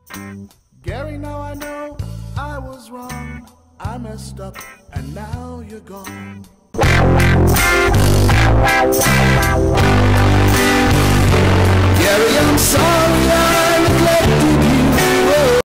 Gary, now I know I was wrong. I messed up and now you're gone.